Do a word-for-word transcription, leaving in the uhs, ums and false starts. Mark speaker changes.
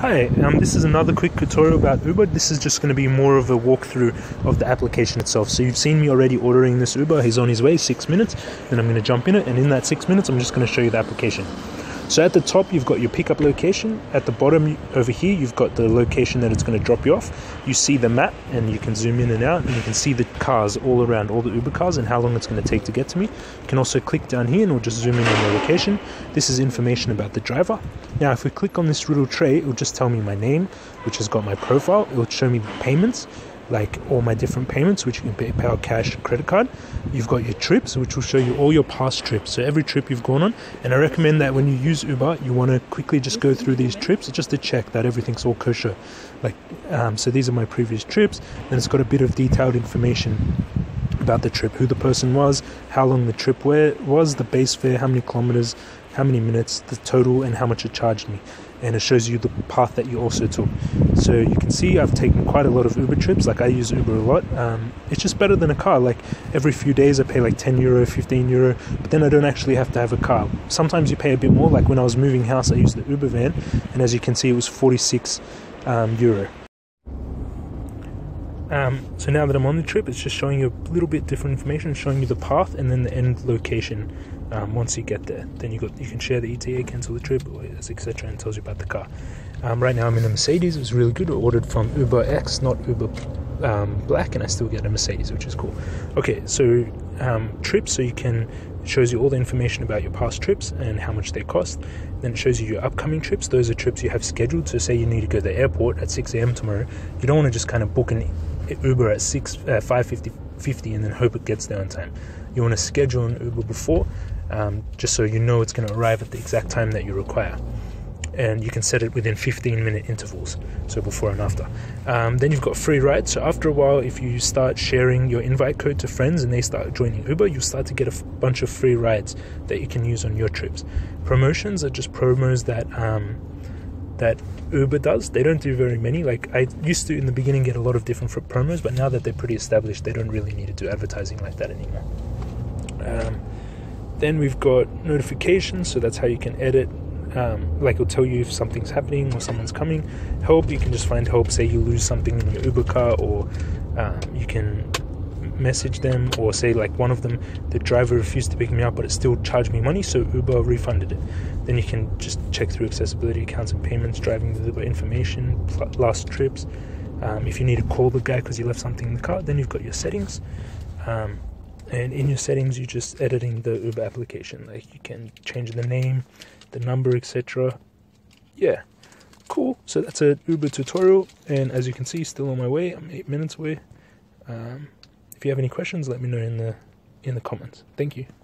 Speaker 1: Hi, um, this is another quick tutorial about Uber. This is just going to be more of a walkthrough of the application itself. So you've seen me already ordering this Uber. He's on his way, six minutes. Then I'm going to jump in it, and in that six minutes, I'm just going to show you the application. So at the top, you've got your pickup location. At the bottom over here, you've got the location that it's going to drop you off. You see the map, and you can zoom in and out, and you can see the cars all around, all the Uber cars, and how long it's going to take to get to me. You can also click down here, and it'll just zoom in on the location. This is information about the driver. Now, if we click on this little tray, it will just tell me my name, which has got my profile. It will show me the payments, like all my different payments, which you can pay PayPal, cash, credit card. You've got your trips, which will show you all your past trips, so every trip you've gone on. And I recommend that when you use Uber, you want to quickly just go through these trips just to check that everything's all kosher. Like, um, so these are my previous trips, and it's got a bit of detailed information about the trip, who the person was, how long the trip where was, the base fare, how many kilometers, how many minutes, the total, and how much it charged me. And it shows you the path that you also took. So you can see I've taken quite a lot of Uber trips. Like, I use Uber a lot. Um, it's just better than a car. Like, every few days I pay like ten euro, fifteen euro, but then I don't actually have to have a car. Sometimes you pay a bit more. Like when I was moving house, I used the Uber van, and as you can see, it was forty-six um, euro. Um, so now that I'm on the trip, it's just showing you a little bit different information, showing you the path and then the end location. Um, once you get there, then you got you can share the E T A, cancel the trip, et cetera, and it tells you about the car. Um, right now I'm in a Mercedes. It was really good. I ordered from Uber X, not Uber um, Black, and I still get a Mercedes, which is cool. Okay, so um, trips. So you can it shows you all the information about your past trips and how much they cost. Then it shows you your upcoming trips. Those are trips you have scheduled. So say you need to go to the airport at six a.m. tomorrow. You don't want to just kind of book an Uber at six uh, five fifty and then hope it gets there on time. You want to schedule an Uber before, um, just so you know it's going to arrive at the exact time that you require. And you can set it within fifteen minute intervals, so before and after. Um, then you've got free rides. So after a while, if you start sharing your invite code to friends and they start joining Uber, you'll start to get a f- bunch of free rides that you can use on your trips. Promotions are just promos that um, that Uber does. They don't do very many. Like, I used to in the beginning get a lot of different promos, but now that they're pretty established, they don't really need to do advertising like that anymore. Um, then we've got notifications, so that's how you can edit. Um, like, it'll tell you if something's happening or someone's coming. Help, you can just find help. Say you lose something in your Uber car, or um, you can message them, or say like one of them, the driver refused to pick me up but it still charged me money, so Uber refunded it. Then you can just check through accessibility, accounts and payments, driving the Uber information, pl- last trips. Um, if you need to call the guy because you left something in the car, then you've got your settings. Um, and in your settings, you're just editing the Uber application. Like, you can change the name, the number, et cetera. Yeah, cool. So that's a Uber tutorial, and as you can see, still on my way. I'm eight minutes away. Um, if you have any questions, let me know in the in the comments. Thank you.